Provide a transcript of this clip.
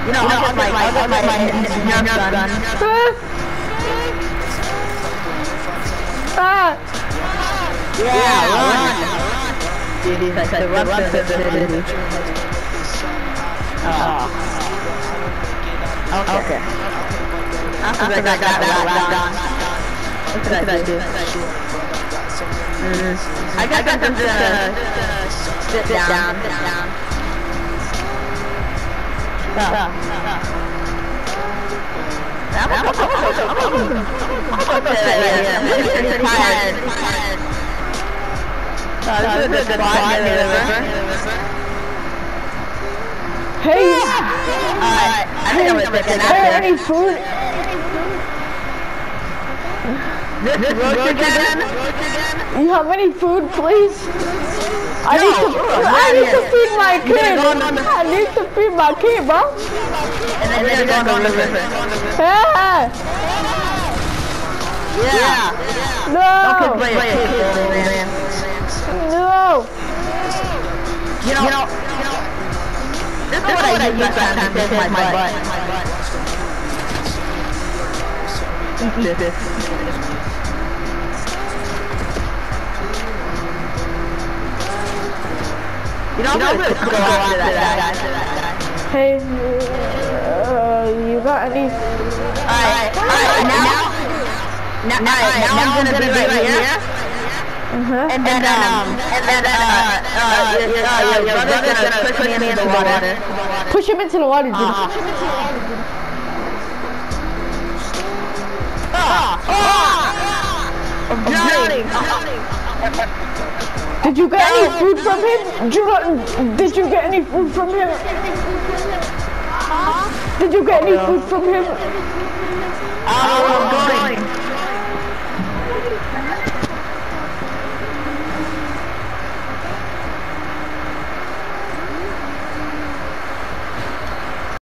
I'll get my nerf gun. Yeah, run. Dude, he's like the run to the city. Okay. After I got that done, what did I do? I got them to sit down. I'm tired. This is a good spot near the river. Hey! Alright, I think I'm gonna take a nap there. Any food? This roach again? You have any food, please? I need to feed my kid. I need to feed my kid, bro. And then they're going on the river. Yeah. No. Don't play a kid, man. No. You know, this is what I use last time to save my butt. Eat this. You know, I'm gonna go after that guy. Hey, you got any? Alright, now I'm gonna be right here. And then your brother's gonna push me into the water. Push him into the water, dude. I'm drowning. Did you get any food from him? Did you get any food from him? Did you get any food from him?